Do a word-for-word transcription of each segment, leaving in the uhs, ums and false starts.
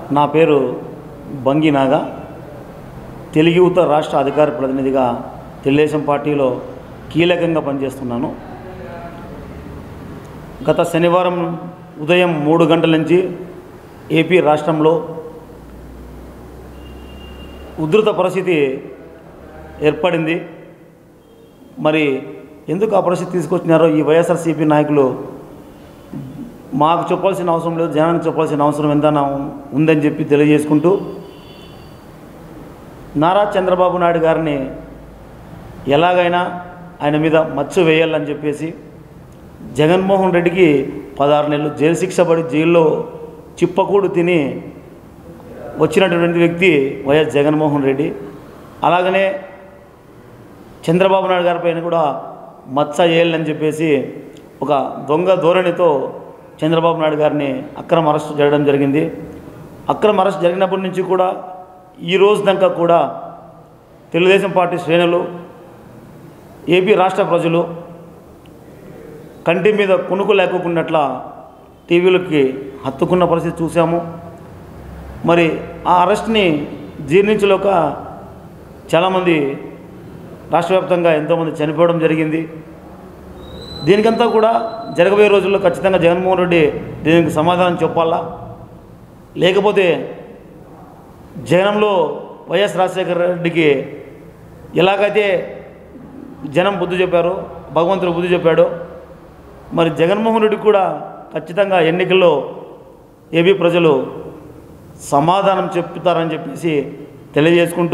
నా పేరు బంగి నాగా, తెలుగు యువత రాష్ట్ర అధికార ప్రతినిధిగా తెలుగుదేశం పార్టీలో కీలకంగా పనిచేస్తున్నాను. గత శనివారం ఉదయం మూడు గంటల నుంచి ఏపీ రాష్ట్రంలో ఉధృత పరిస్థితి ఏర్పడింది. మరి ఎందుకు ఆ పరిస్థితి తీసుకొచ్చినారో ఈ వైఎస్ఆర్సీపీ నాయకులు మాకు చెప్పాల్సిన అవసరం లేదు, జనానికి చెప్పాల్సిన అవసరం ఎంతైనా ఉందని చెప్పి తెలియజేసుకుంటూ, నారా చంద్రబాబు నాయుడు గారిని ఎలాగైనా ఆయన మీద మచ్చు వేయాలని చెప్పేసి జగన్మోహన్ రెడ్డికి పదహారు నెలలు జైలు శిక్ష పడి జైల్లో చిప్పకూడు తిని వచ్చినటువంటి వ్యక్తి వైఎస్ జగన్మోహన్ రెడ్డి. అలాగనే చంద్రబాబు నాయుడు గారిపైన కూడా మచ్చ వేయాలని చెప్పేసి ఒక దొంగ ధోరణితో చంద్రబాబు నాయుడు గారిని అక్రమ అరెస్టు చేయడం జరిగింది. అక్రమ అరెస్టు జరిగినప్పటి నుంచి కూడా ఈ రోజు దాకా కూడా తెలుగుదేశం పార్టీ శ్రేణులు, ఏపీ రాష్ట్ర ప్రజలు కంటి మీద కునుకు లేకున్నట్ల టీవీలకి హత్తుకున్న పరిస్థితి చూసాము. మరి ఆ అరెస్ట్ని జీర్ణించలేక చాలామంది రాష్ట్ర వ్యాప్తంగా ఎంతోమంది చనిపోవడం జరిగింది. దీనికంతా కూడా జరగబోయే రోజుల్లో ఖచ్చితంగా జగన్మోహన్ రెడ్డి దీనికి సమాధానం చెప్పాలా, లేకపోతే జనంలో వైఎస్ రాజశేఖర రెడ్డికి ఎలాగైతే జనం బుద్ధి చెప్పారో, భగవంతుడు బుద్ధి చెప్పాడో, మరి జగన్మోహన్ రెడ్డికి కూడా ఖచ్చితంగా ఎన్నికల్లో ఏపీ ప్రజలు సమాధానం చెప్తారని చెప్పేసి తెలియజేసుకుంటూ,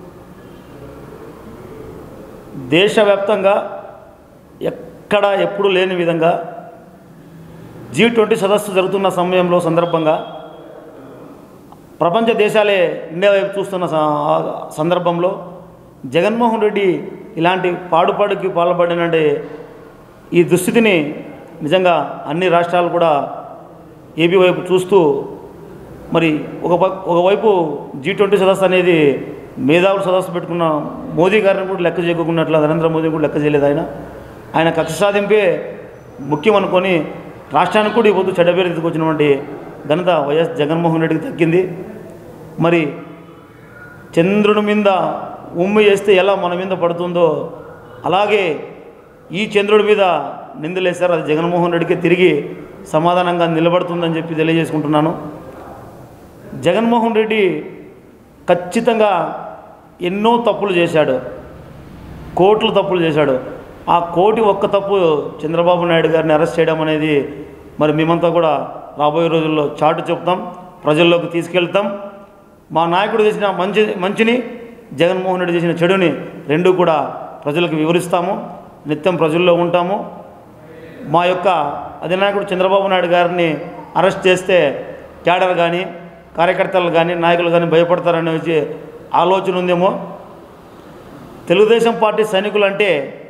దేశవ్యాప్తంగా ఎక్కడ ఎప్పుడు లేని విధంగా జీ ట్వంటీ సదస్సు జరుగుతున్న సమయంలో సందర్భంగా ప్రపంచ దేశాలే ఇండియా వైపు చూస్తున్న సందర్భంలో జగన్మోహన్ రెడ్డి ఇలాంటి పాడుపాడుకి పాల్పడిన ఈ దుస్థితిని నిజంగా అన్ని రాష్ట్రాలు కూడా ఏపీ వైపు చూస్తూ, మరి ఒక ఒకవైపు జీ ట్వంటీ సదస్సు అనేది మేధావుల సదస్సు పెట్టుకున్న మోదీ గారిని కూడా లెక్క చేయకున్నట్లు నరేంద్ర మోదీ కూడా లెక్క చేయలేదు. ఆయన ఆయన కక్ష సాధింపే ముఖ్యం అనుకొని రాష్ట్రానికి కూడా ఈ పొద్దు చెడ్డపేరు తీసుకొచ్చినటువంటి ఘనత వైఎస్ జగన్మోహన్ రెడ్డికి దక్కింది. మరి చంద్రుని మీద ఉమ్మి వేస్తే ఎలా మన మీద పడుతుందో అలాగే ఈ చంద్రుడి మీద నిందలేశారు, అది జగన్మోహన్ రెడ్డికి తిరిగి సమాధానంగా నిలబడుతుందని చెప్పి తెలియజేసుకుంటున్నాను. జగన్మోహన్ రెడ్డి ఖచ్చితంగా ఎన్నో తప్పులు చేశాడు, కోట్లు తప్పులు చేశాడు. ఆ కోటి ఒక్క తప్పు చంద్రబాబు నాయుడు గారిని అరెస్ట్ చేయడం అనేది మరి మేమంతా కూడా రాబోయే రోజుల్లో చాటు చెప్తాం, ప్రజల్లోకి తీసుకెళ్తాం. మా నాయకుడు చేసిన మంచి మంచిని, జగన్మోహన్ రెడ్డి చేసిన చెడుని రెండు కూడా ప్రజలకు వివరిస్తాము, నిత్యం ప్రజల్లో ఉంటాము. మా యొక్క అధినాయకుడు చంద్రబాబు నాయుడు గారిని అరెస్ట్ చేస్తే క్యాడర్ కానీ కార్యకర్తలు కానీ నాయకులు కానీ భయపడతారనే వచ్చి ఆలోచన ఉందేమో. తెలుగుదేశం పార్టీ సైనికులు అంటే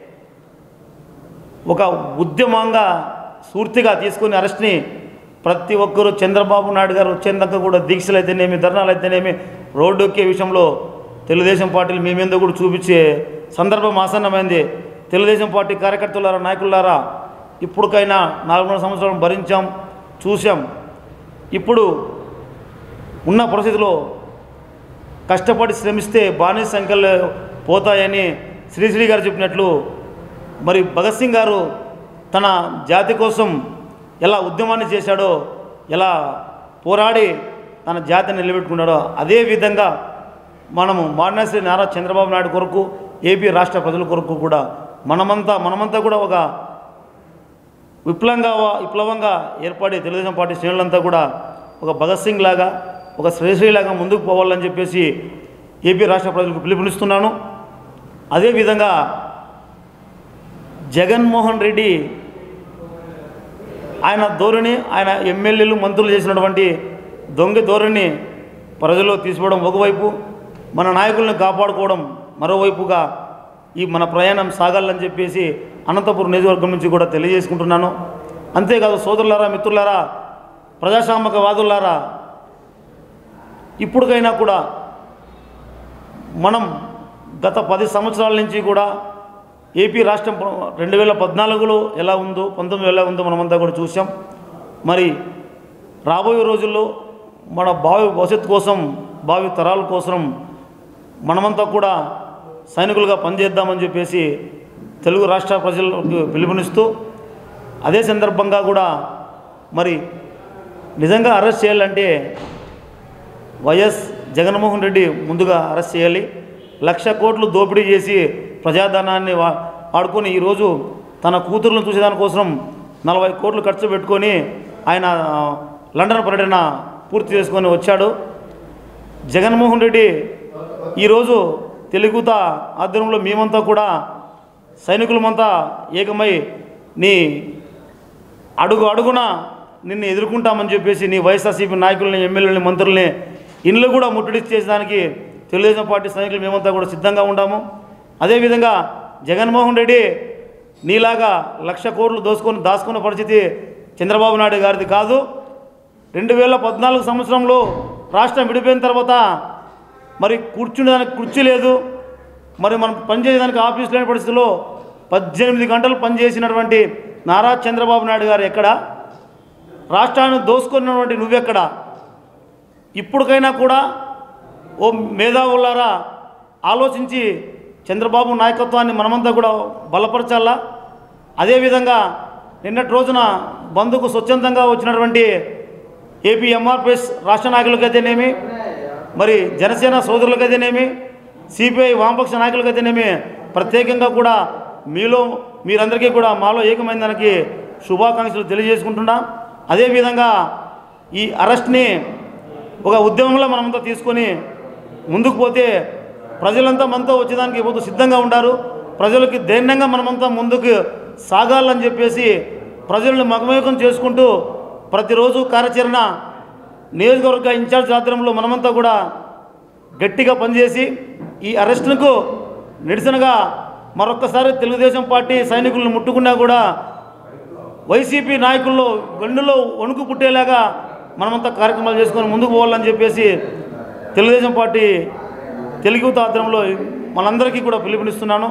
ఒక ఉద్యమంగా స్ఫూర్తిగా తీసుకుని అరెస్ట్ని ప్రతి ఒక్కరూ చంద్రబాబు నాయుడు గారు వచ్చేందాక కూడా దీక్షలు అయితేనేమి, ధర్నాలు అయితేనేమి, రోడ్డు ఎక్కే విషయంలో తెలుగుదేశం పార్టీలు మీ మీద కూడా చూపించే సందర్భం ఆసన్నమైంది. తెలుగుదేశం పార్టీ కార్యకర్తలారా, నాయకులారా, ఇప్పటికైనా నాలుగున్నర సంవత్సరాలు భరించాం, చూసాం. ఇప్పుడు ఉన్న పరిస్థితిలో కష్టపడి శ్రమిస్తే బానిస సంఖ్యలు పోతాయని శ్రీశ్రీ గారు చెప్పినట్లు, మరి భగత్ సింగ్ గారు తన జాతి కోసం ఎలా ఉద్యమాన్ని చేశాడో, ఎలా పోరాడి తన జాతిని నిలబెట్టుకున్నాడో, అదేవిధంగా మనము మాన్యశ్రీ నారా చంద్రబాబు నాయుడు కొరకు, ఏపీ రాష్ట్ర ప్రజల కొరకు కూడా మనమంతా మనమంతా కూడా ఒక విప్లవంగా విప్లవంగా ఏర్పడి తెలుగుదేశం పార్టీ శ్రేణులంతా కూడా ఒక భగత్ సింగ్ లాగా, ఒక శ్రీశ్రీలాగా ముందుకు పోవాలని చెప్పేసి ఏపీ రాష్ట్ర ప్రజలకు పిలుపునిస్తున్నాను. అదేవిధంగా జగన్మోహన్ రెడ్డి ఆయన ధోరణి, ఆయన ఎమ్మెల్యేలు మంత్రులు చేసినటువంటి దొంగ ధోరణి ప్రజల్లో తీసుకోవడం ఒకవైపు, మన నాయకులను కాపాడుకోవడం మరోవైపుగా ఈ మన ప్రయాణం సాగాలని చెప్పేసి అనంతపురం నియోజకవర్గం నుంచి కూడా తెలియజేసుకుంటున్నాను. అంతేకాదు సోదరులారా, మిత్రులారా, ప్రజాస్వామికవాదులారా, ఇప్పటికైనా కూడా మనం గత పది సంవత్సరాల నుంచి కూడా ఏపీ రాష్ట్రం రెండు వేల పద్నాలుగులో ఎలా ఉందో, పంతొమ్మిది ఎలా ఉందో మనమంతా కూడా చూసాం. మరి రాబోయే రోజుల్లో మన భావి భవిష్యత్తు కోసం భావి తరాల కోసం మనమంతా కూడా సైనికులుగా పనిచేద్దామని చెప్పేసి తెలుగు రాష్ట్ర ప్రజలకు పిలుపునిస్తూ అదే సందర్భంగా కూడా మరి నిజంగా అరెస్ట్ చేయాలంటే వైఎస్ జగన్మోహన్ రెడ్డి ముందుగా అరెస్ట్ చేయాలి. లక్ష కోట్లు దోపిడీ చేసి ప్రజాధనాన్ని వా వాడుకొని ఈరోజు తన కూతురులను చూసేదానికోసం నలభై కోట్లు ఖర్చు పెట్టుకొని ఆయన లండన్ పర్యటన పూర్తి చేసుకొని వచ్చాడు. జగన్మోహన్ రెడ్డి ఈరోజు తెలుగుత ఆధ్వర్యంలో మేమంతా కూడా సైనికులమంతా ఏకమై నీ అడుగు అడుగున నిన్ను ఎదుర్కొంటామని చెప్పేసి నీ వైఎస్ఆర్సీపీ నాయకుల్ని, ఎమ్మెల్యేలని, మంత్రుల్ని ఇళ్ళు కూడా ముట్టడి చేసేదానికి తెలుగుదేశం పార్టీ సైనికులు మేమంతా కూడా సిద్ధంగా ఉన్నాము. అదేవిధంగా జగన్మోహన్ రెడ్డి నీలాగా లక్ష కోట్లు దోసుకొని దాచుకున్న పరిస్థితి చంద్రబాబు నాయుడు గారిది కాదు. రెండు వేల పద్నాలుగు సంవత్సరంలో రాష్ట్రం విడిపోయిన తర్వాత మరి కూర్చునేదానికి కుర్చీ లేదు, మరి మనం పనిచేసేదానికి ఆఫీస్ లేని పరిస్థితుల్లో పద్దెనిమిది గంటలు పనిచేసినటువంటి నారా చంద్రబాబు నాయుడు గారు ఎక్కడ? రాష్ట్రాన్ని దోసుకున్నటువంటి నువ్వెక్కడ? ఇప్పటికైనా కూడా ఓ మేధావులారా ఆలోచించి చంద్రబాబు నాయకత్వాన్ని మనమంతా కూడా బలపరచాలా. అదేవిధంగా నిన్నటి రోజున బంధుకు స్వచ్ఛందంగా వచ్చినటువంటి ఏపీ ఎంఆర్పిఎస్ రాష్ట్ర నాయకులకైతేనేమి, మరి జనసేన సోదరులకైతేనేమి, సిపిఐ వామపక్ష నాయకులకైతేనేమి ప్రత్యేకంగా కూడా మీలో మీరందరికీ కూడా మాలో ఏకమైన దానికి శుభాకాంక్షలు తెలియజేసుకుంటున్నాం. అదేవిధంగా ఈ అరెస్ట్ని ఒక ఉద్యమంలో మనమంతా తీసుకొని ముందుకు పోతే ప్రజలంతా మనతో వచ్చేదానికి పోతూ సిద్ధంగా ఉంటారు. ప్రజలకి ధైర్యంగా మనమంతా ముందుకు సాగాలని చెప్పేసి ప్రజలను మగమేకం చేసుకుంటూ ప్రతిరోజు కార్యాచరణ నియోజకవర్గ ఇన్ఛార్జ్ ఆధ్వర్యంలో మనమంతా కూడా గట్టిగా పనిచేసి ఈ అరెస్టులకు నిరసనగా మరొక్కసారి తెలుగుదేశం పార్టీ సైనికులను ముట్టుకున్నా కూడా వైసీపీ నాయకుల్లో వెన్నులో వణుకు పుట్టేలాగా మనమంతా కార్యక్రమాలు చేసుకొని ముందుకు పోవాలని చెప్పేసి తెలుగుదేశం పార్టీ తెలుగు ఆధ్వర్యంలో మనందరికీ కూడా పిలుపునిస్తున్నాను.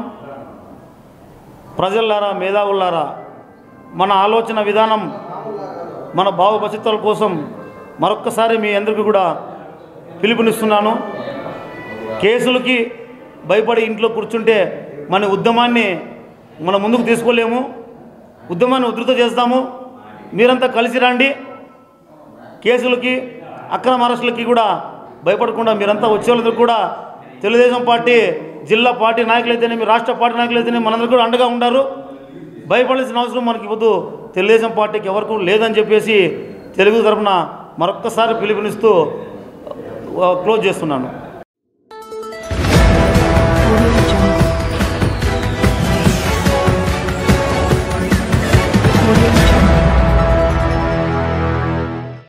ప్రజలారా, మేధావులారా, మన ఆలోచన విధానం, మన భావ భవిష్యత్తుల కోసం మరొక్కసారి మీ అందరికీ కూడా పిలుపునిస్తున్నాను. కేసులకి భయపడి ఇంట్లో కూర్చుంటే మన ఉద్యమాన్ని మన ముందుకు తీసుకోలేము. ఉద్యమాన్ని ఉధృత చేస్తాము. మీరంతా కలిసి రండి. కేసులకి, అక్రమ అరెస్టులకి కూడా భయపడకుండా మీరంతా వచ్చేవాళ్ళందరూ కూడా తెలుగుదేశం పార్టీ జిల్లా పార్టీ నాయకులైతేనేమి, రాష్ట్ర పార్టీ నాయకులైతేనేమి మనందరూ కూడా అండగా ఉంటారు. భయపడాల్సిన అవసరం మనకి ఇవ్వదు. తెలుగుదేశం పార్టీకి ఎవరికి లేదని చెప్పేసి తెలుగు తరఫున మరొక్కసారి పిలుపునిస్తూ క్లోజ్ చేస్తున్నాను. Audio Jungle.